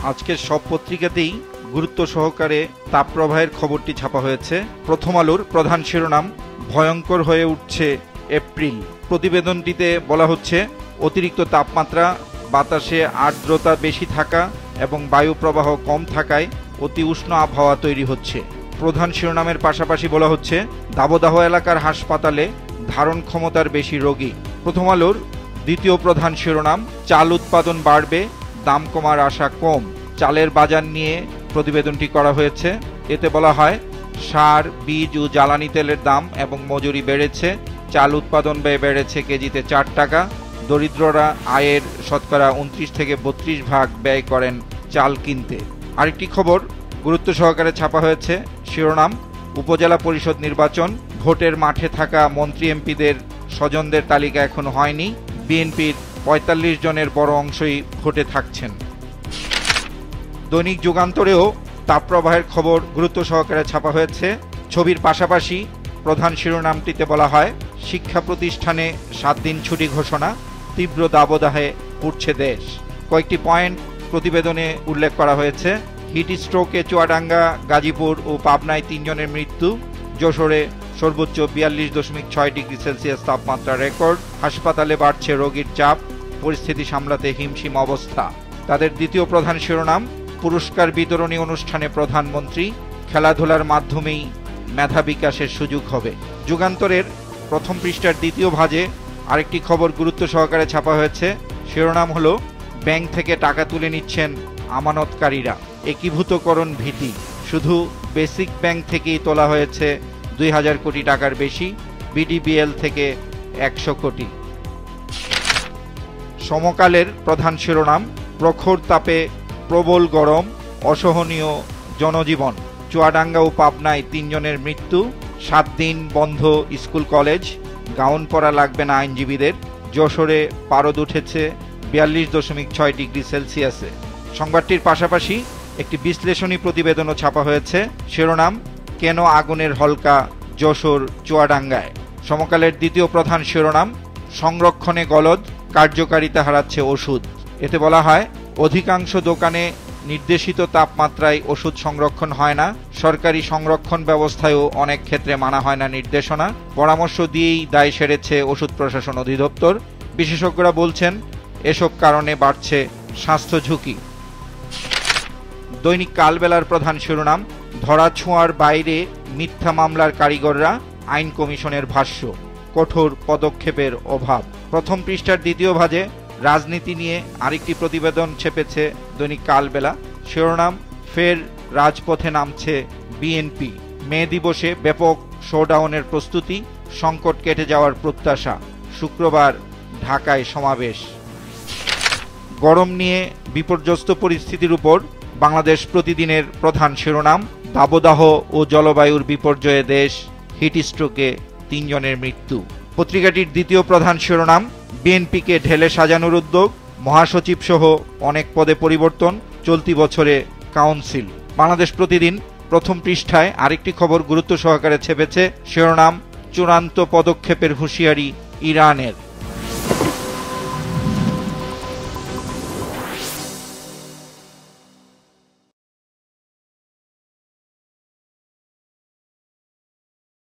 আজকের সব পত্রিকাতেই গুরুত্ব সহকারে তাপপ্রবাহের খবরটি ছাপা হয়েছে। প্রথম আলোর প্রধান শিরোনাম, ভয়ঙ্কর হয়ে উঠছে এপ্রিল। প্রতিবেদনটিতে বলা হচ্ছে, অতিরিক্ত তাপমাত্রা, বাতাসে আর্দ্রতা বেশি থাকা এবং বায়ু প্রবাহ কম থাকায় অতি উষ্ণ আবহাওয়া তৈরি হচ্ছে। প্রধান শিরোনামের পাশাপাশি বলা হচ্ছে, দাবদাহ এলাকার হাসপাতালে ধারণ ক্ষমতার বেশি রোগী। প্রথম আলোর দ্বিতীয় প্রধান শিরোনাম, চাল উৎপাদন বাড়বে, দাম কমার আশা কম। চালের বাজার নিয়ে প্রতিবেদনটি করা হয়েছে। এতে বলা হয়, সার, বীজ ও জ্বালানি তেলের দাম এবং মজুরি বেড়েছে। চাল উৎপাদন ব্যয় বেড়েছে কেজিতে 4 টাকা। দরিদ্ররা আয়ের শতকরা 29 থেকে 32 ভাগ ব্যয় করেন চাল কিনতে। আরেকটি খবর গুরুত্ব সহকারে ছাপা হয়েছে। শিরোনাম, উপজেলা পরিষদ নির্বাচন, ভোটের মাঠে থাকা মন্ত্রী এমপিদের স্বজনদের তালিকা এখনো হয়নি। বিএনপির 45 জনের বড় অংশই ভোটে থাকছেন। দৈনিক যুগান্তরেও তাপপ্রবাহের খবর গুরুত্ব সহকারে ছাপা হয়েছে। ছবির পাশাপাশি প্রধান শিরোনামটিতে বলা হয়, শিক্ষা প্রতিষ্ঠানে 7 দিন ছুটি ঘোষণা, তীব্র দাবদাহে পুড়ছে দেশ। কয়েকটি পয়েন্ট প্রতিবেদনে উল্লেখ করা হয়েছে। হিট স্ট্রোকে চুয়াডাঙ্গা, গাজীপুর ও পাবনায় 3 জনের মৃত্যু। যশোরে সর্বোচ্চ 42.6 ডিগ্রি সেলসিয়াস তাপমাত্রা রেকর্ড। হাসপাতালে বাড়ছে রোগীর চাপ, পরিস্থিতি সামলাতে হিমশিম অবস্থা। তাদের দ্বিতীয় প্রধান শিরোনাম, পুরস্কার বিতরণী অনুষ্ঠানে প্রধানমন্ত্রী, খেলাধুলার মাধ্যমেই মেধা বিকাশের সুযোগ হবে। যুগান্তরের প্রথম পৃষ্ঠার দ্বিতীয় ভাজে আরেকটি খবর গুরুত্ব সহকারে ছাপা হয়েছে। শিরোনাম হলো, ব্যাংক থেকে টাকা তুলে নিচ্ছেন আমানতকারীরা, একীভূতকরণ ভীতি। শুধু বেসিক ব্যাংক থেকেই তোলা হয়েছে 2000 কোটি টাকার বেশি, বিডিবিএল থেকে 100 কোটি। সমকালের প্রধান শিরোনাম, প্রখর তাপে প্রবল গরম, অসহনীয় জনজীবন। চুয়াডাঙ্গা ও পাবনায় 3 জনের মৃত্যু। 7 দিন বন্ধ স্কুল কলেজ, গাউন পরা লাগবে না আইনজীবীদের। যশোরে পারদ উঠেছে 42.6 ডিগ্রি সেলসিয়াসে। সংবাদটির পাশাপাশি একটি বিশ্লেষণী প্রতিবেদনও ছাপা হয়েছে। শিরোনাম, কেন আগুনের হলকা যশোর চুয়াডাঙ্গায়। সমকালের দ্বিতীয় প্রধান শিরোনাম, সংরক্ষণে গলদ, কার্যকারিতা হারাচ্ছে ওষুধ। এতে বলা হয়, অধিকাংশ দোকানে নির্দেশিত তাপমাত্রায় ওষুধ সংরক্ষণ হয় না। সরকারি সংরক্ষণ ব্যবস্থায়ও অনেক ক্ষেত্রে মানা হয় না নির্দেশনা। পরামর্শ দিয়েই দায় সেরেছে ওষুধ প্রশাসন অধিদপ্তর। বিশেষজ্ঞরা বলছেন, এসব কারণে বাড়ছে স্বাস্থ্য ঝুঁকি। দৈনিক কালবেলার প্রধান শিরোনাম, ধরাছোঁয়ার বাইরে মিথ্যা মামলার কারিগররা, আইন কমিশনের ভাষ্য, কঠোর পদক্ষেপের অভাব। প্রথম পৃষ্ঠার দ্বিতীয় ভাজে রাজনীতি নিয়ে আরেকটি প্রতিবেদন ছেপেছে দৈনিক কালবেলা। শিরোনাম, ফের রাজপথে নামছে বিএনপি, মে দিবসে ব্যাপক শোডাউনের প্রস্তুতি, সংকট কেটে যাওয়ার প্রত্যাশা। শুক্রবার ঢাকায় সমাবেশ। গরম নিয়ে বিপর্যস্ত পরিস্থিতির উপর বাংলাদেশ প্রতিদিনের প্রধান শিরোনাম, দাবদাহ ও জলবায়ুর বিপর্যয়ে দেশ, হিট স্ট্রোকে 3 জনের মৃত্যু। পত্রিকাটির দ্বিতীয় প্রধান শিরোনাম, বিএনপিকে ঢেলে সাজানোর উদ্যোগ, মহাসচিব সহ অনেক পদে পরিবর্তন, চলতি বছরে কাউন্সিল। বাংলাদেশ প্রতিদিন প্রথম পৃষ্ঠায় আরেকটি খবর গুরুত্ব সহকারে ছেপেছে। শিরোনাম, চূড়ান্ত পদক্ষেপের হুঁশিয়ারি ইরানের।